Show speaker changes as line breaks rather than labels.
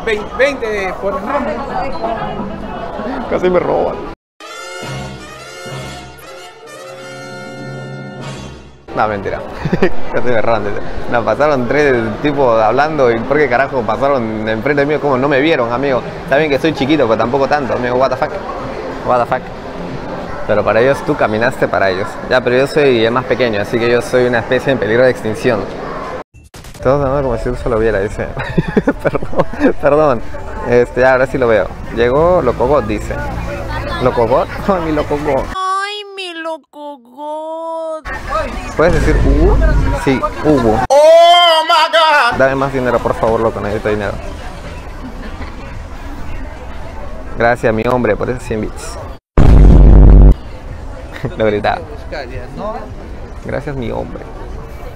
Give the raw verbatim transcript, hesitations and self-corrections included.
veinte, veinte por nombre.
Casi me roban. No, mentira. Casi me roban. No, pasaron tres tipos hablando y ¿por qué carajo pasaron enfrente mío? Como no me vieron, amigo. Saben que soy chiquito, pero tampoco tanto, amigo. What the fuck. What the fuck. Pero para ellos tú caminaste para ellos. Ya, pero yo soy el más pequeño, así que yo soy una especie en peligro de extinción. Todo no, como si yo lo viera, dice. Perdón, perdón. Este, ahora sí lo veo. Llegó Locogot, dice. ¿Locogot? Ay, mi Locogot.
Ay, mi Locogot.
¿Puedes decir Hugo? Sí, Hugo.
¡Oh, my God!
Dame más dinero, por favor, loco, necesito dinero. Gracias, mi hombre, por esos cien bits. Lo gritaba. Gracias, mi hombre.